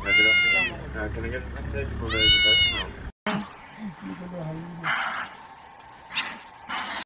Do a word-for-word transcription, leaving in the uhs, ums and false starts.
Uh, good afternoon. Uh, can I get a message for the reservation?